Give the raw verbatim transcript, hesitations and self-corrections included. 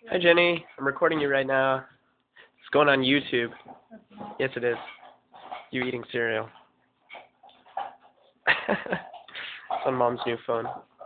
Hi Jenny, I'm recording you right now. It's going on YouTube. Yes it is. You eating cereal. It's on Mom's new phone.